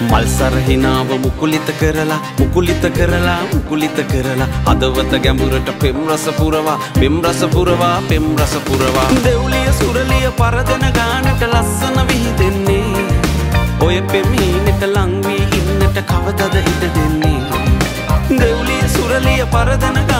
මල්සර හිනාව මුකුලිත කරලා හදවත ගැඹුරට පෙම් රස පුරවා දෙව්ලිය සුරලිය පරදන ගානට ලස්සන විහිදෙන්නේ ඔය පෙමීනට ලං වී ඉන්නට කවදද ඉඩ දෙන්නේ දෙව්ලිය සුරලිය පරදන